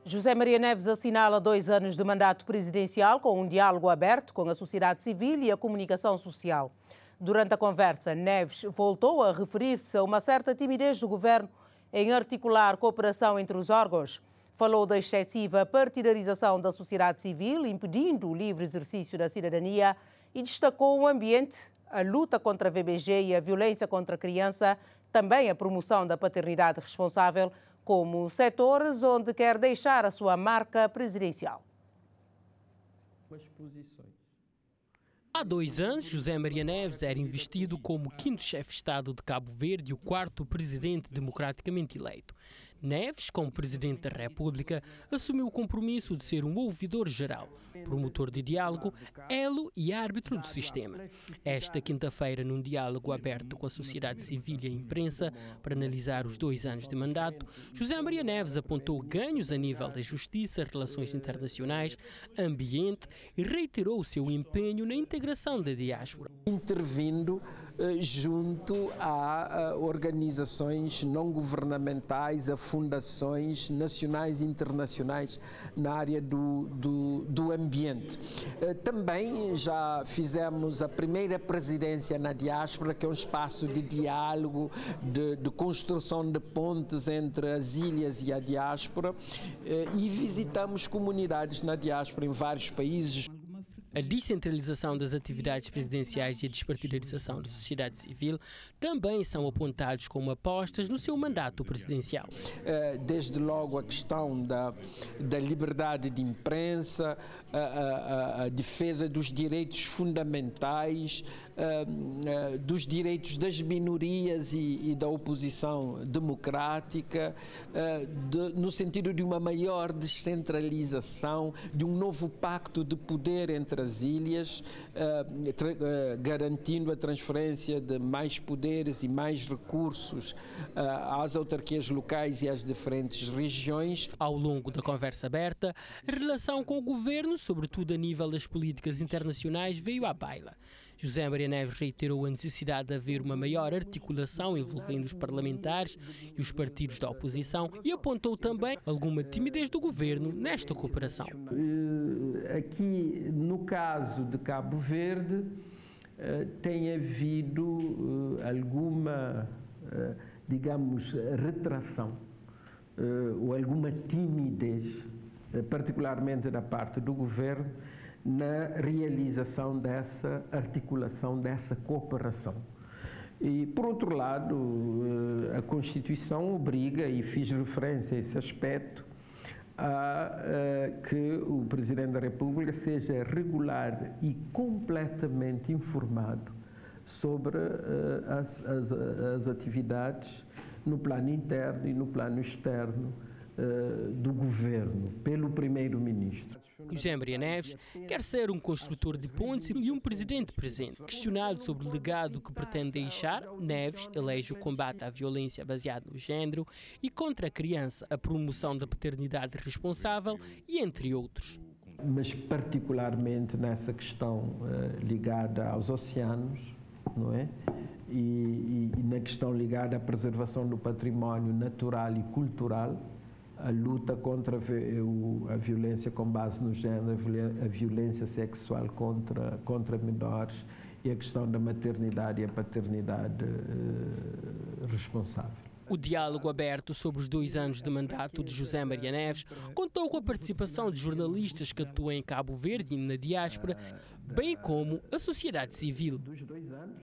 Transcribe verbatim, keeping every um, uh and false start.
José Maria Neves assinala dois anos de mandato presidencial com um diálogo aberto com a sociedade civil e a comunicação social. Durante a conversa, Neves voltou a referir-se a uma certa timidez do governo em articular cooperação entre os órgãos. Falou da excessiva partidarização da sociedade civil, impedindo o livre exercício da cidadania, e destacou o ambiente, a luta contra a V B G e a violência contra a criança, também a promoção da paternidade responsável, como setores onde quer deixar a sua marca presidencial. Há dois anos, José Maria Neves era investido como quinto chefe de Estado de Cabo Verde e o quarto presidente democraticamente eleito. Neves, como presidente da República, assumiu o compromisso de ser um ouvidor geral, promotor de diálogo, elo e árbitro do sistema. Esta quinta-feira, num diálogo aberto com a sociedade civil e a imprensa para analisar os dois anos de mandato, José Maria Neves apontou ganhos a nível da justiça, relações internacionais, ambiente e reiterou o seu empenho na integração da diáspora. Intervindo eh, junto a, a organizações não governamentais, a fundações nacionais e internacionais na área do, do, do ambiente. Eh, também já fizemos a primeira presidência na diáspora, que é um espaço de diálogo, de, de construção de pontes entre as ilhas e a diáspora, eh, e visitamos comunidades na diáspora em vários países. A descentralização das atividades presidenciais e a despartidarização da sociedade civil também são apontados como apostas no seu mandato presidencial. Desde logo a questão da, da liberdade de imprensa, a, a, a defesa dos direitos fundamentais, a, a, dos direitos das minorias e, e da oposição democrática, a, de, no sentido de uma maior descentralização, de um novo pacto de poder entre as ilhas, uh, tra, uh, garantindo a transferência de mais poderes e mais recursos uh, às autarquias locais e às diferentes regiões. Ao longo da conversa aberta, a relação com o governo, sobretudo a nível das políticas internacionais, veio à baila. José Maria Neves reiterou a necessidade de haver uma maior articulação envolvendo os parlamentares e os partidos da oposição e apontou também alguma timidez do governo nesta cooperação. Aqui, no caso de Cabo Verde, tem havido alguma, digamos, retração ou alguma timidez, particularmente da parte do governo, na realização dessa articulação, dessa cooperação. E, por outro lado, a Constituição obriga, e fiz referência a esse aspecto, a, a que o Presidente da República seja regular e completamente informado sobre uh, as, as, as atividades no plano interno e no plano externo uh, do governo, pelo Primeiro-Ministro. José Maria Neves quer ser um construtor de pontes e um presidente presente. Questionado sobre o legado que pretende deixar, Neves elege o combate à violência baseada no género e contra a criança, a promoção da paternidade responsável e entre outros. Mas particularmente nessa questão uh, ligada aos oceanos, não é? E, e, e na questão ligada à preservação do património natural e cultural, a luta contra a violência com base no género, a violência sexual contra, contra menores e a questão da maternidade e a paternidade uh, responsável. O diálogo aberto sobre os dois anos de mandato de José Maria Neves contou com a participação de jornalistas que atuam em Cabo Verde e na diáspora, bem como a sociedade civil.